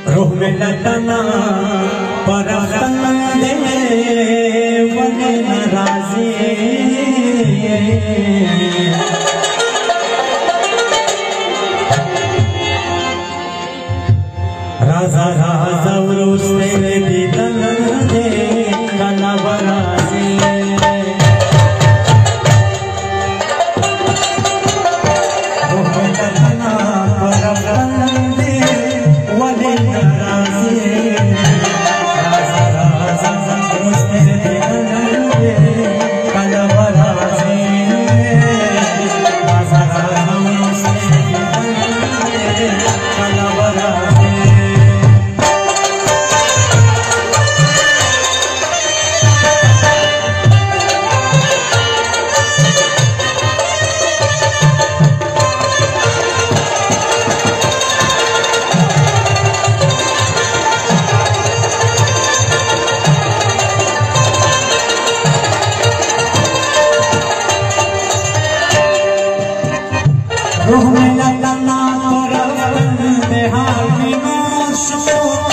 रूह में लटना परफ्तन दे वने नाराजी राजा राजा उरुस तेरे दीदन दे कला बराजी रूह में लटना परफ्तन दे वने नाराजी राजा राजा उरुस तेरे दीदन दे कला बराजी राजा राजा उरुस तेरे दीदन दे कला बराजी रूह में लटना परफ्तन दे हावी नोशो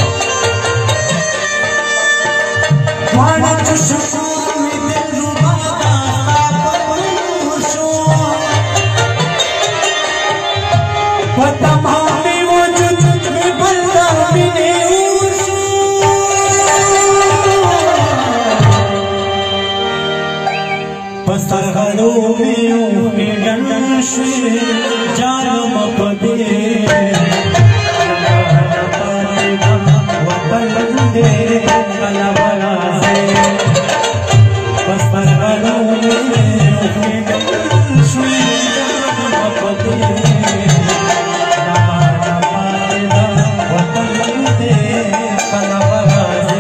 वाला चुशो दिल रुबा दास्ता तमामी वजूद में बल्ला बिने पसरगड़ो में जानम पदे वतन दे कला बराजी पसरगड़ो में जानम पदे वतन दे कला बराजी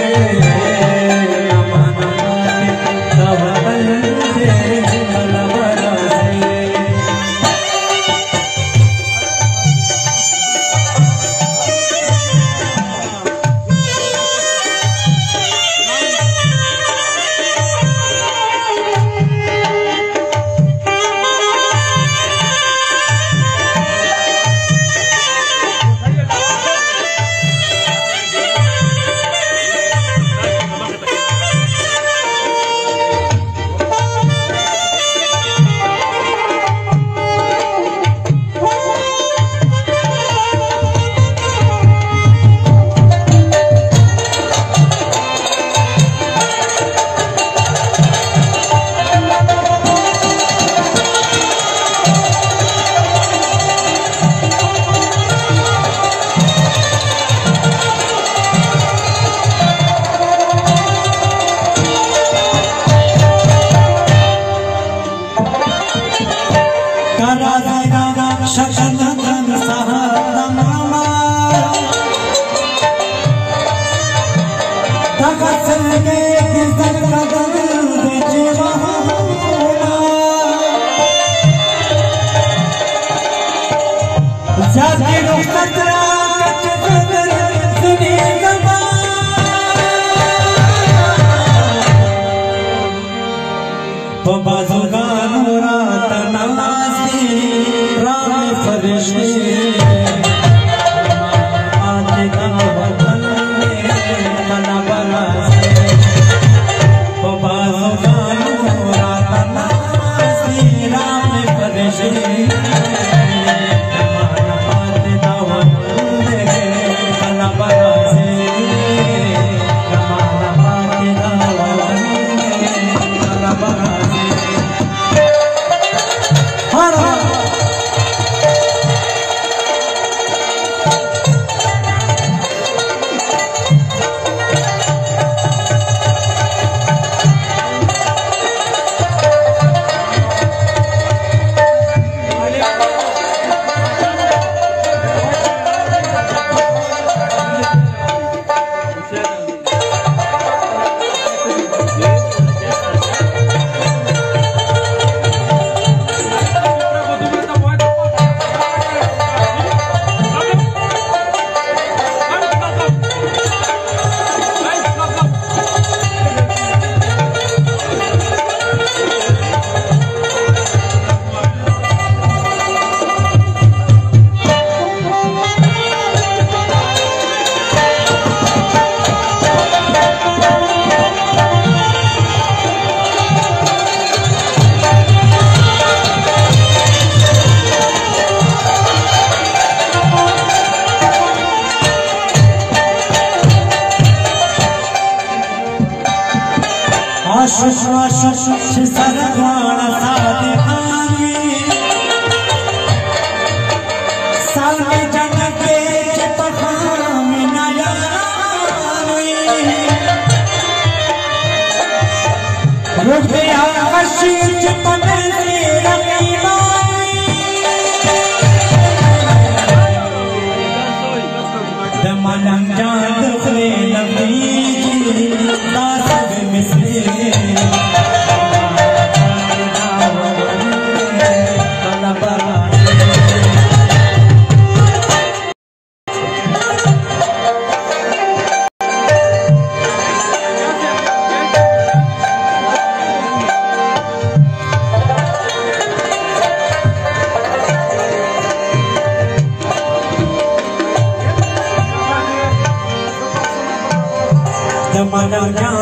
शशनंदन सहदम तगत के किसर कदर दे जीवना जाके रुखतरा कच कदर सुनी गवा बाजुगान रात नमाज़ी राम फरिश्ते आते वतन में कला बराजी बाजुगान रात नमाज़ी राम फरिश्ते आते वतन में कला बराजी कला बराजी सरगाण सादिकानी सालमे जनके पखामी नयानी रुपया कशीच पनसे रकीबानी दमनम जान दुखले लबीजी दासग मिसले Mana